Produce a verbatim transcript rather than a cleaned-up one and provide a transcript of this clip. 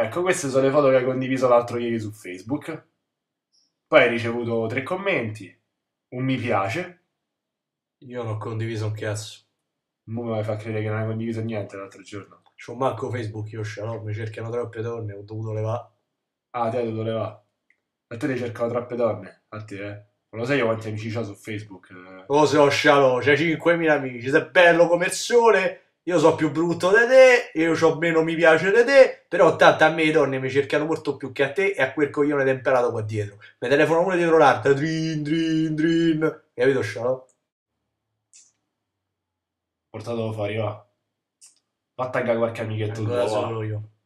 ecco, queste sono le foto che hai condiviso l'altro ieri su Facebook. Poi hai ricevuto tre commenti, un mi piace. Io non ho condiviso un cazzo. Mo mi fa credere che non hai condiviso niente l'altro giorno. C'ho manco Facebook, io scialò, mi cercano troppe donne, ho dovuto levare. Ah, te dove va? A te ti cercano troppe donne. A te, eh. Non lo sai io quanti amici ho su Facebook. eh. Lo so, scialò, c'hai cinquemila amici, sei bello come il sole, io so più brutto di te, io ho meno mi piace di te, però tanto a me le donne mi cercano molto più che a te e a quel coglione temperato qua dietro. Mi telefono uno dietro l'altro, drin, drin, drin. Capito, scialò? Portatelo fuori, va. Va a taggare qualche amichetto Vengo da tuo, solo va. io.